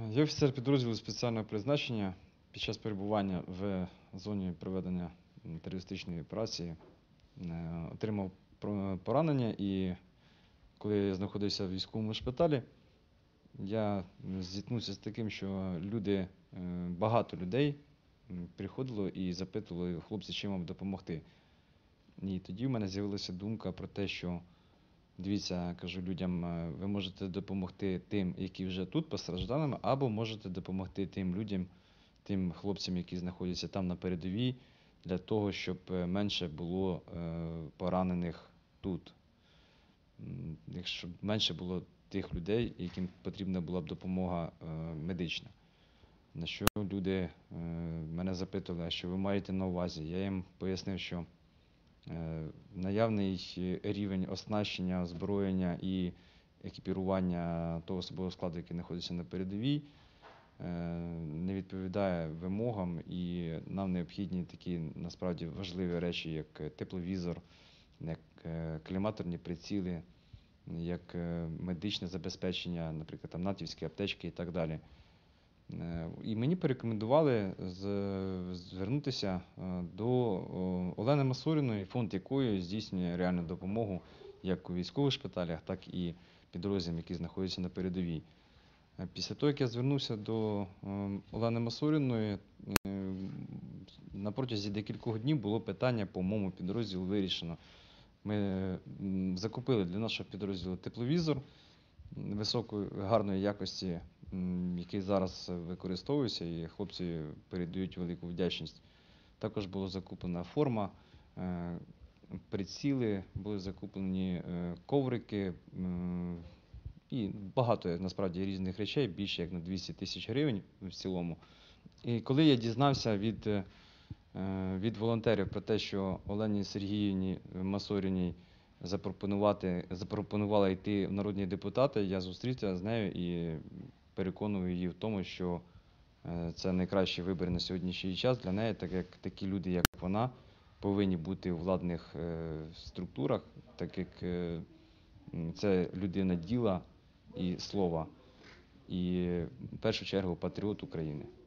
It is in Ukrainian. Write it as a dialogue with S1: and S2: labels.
S1: Я офіцер підрозділу спеціального призначення. Під час перебування в зоні проведення терористичної операції отримав поранення, і коли я знаходився в військовому шпиталі, я зіткнувся з таким, що багато людей приходило і запитували: хлопці, чим вам допомогти. І тоді в мене з'явилася думка про те, що дивіться, кажу людям, ви можете допомогти тим, які вже тут постраждалими, або можете допомогти тим людям, тим хлопцям, які знаходяться там на передовій, для того, щоб менше було поранених тут. Якщо менше було тих людей, яким потрібна була б допомога медична. На що люди мене запитували, а що ви маєте на увазі? Я їм пояснив, що наявний рівень оснащення, озброєння і екіпірування того особового складу, який знаходиться на передовій, не відповідає вимогам, і нам необхідні такі насправді важливі речі, як тепловізор, як коліматорні приціли, як медичне забезпечення, наприклад, там натівські аптечки і так далі. І мені порекомендували звернутися до Олени Масоріної, фонд якої здійснює реальну допомогу як у військових шпиталях, так і підрозділам, які знаходяться на передовій. Після того, як я звернувся до Олени Масоріної, на протязі декількох днів було питання по моєму підрозділу вирішено. Ми закупили для нашого підрозділу тепловізор високої, гарної якості, який зараз використовується, і хлопці передають велику вдячність. Також була закуплена форма, приціли, були закуплені коврики і багато насправді різних речей, більше як на 200 тисяч гривень в цілому. І коли я дізнався від волонтерів про те, що Олені Сергіївні Масоріній запропонували йти в народні депутати, я зустрівся з нею і переконую її в тому, що це найкращий вибір на сьогоднішній час для неї, так як такі люди, як вона, повинні бути у владних структурах, так як це людина діла і слова, і в першу чергу патріот України.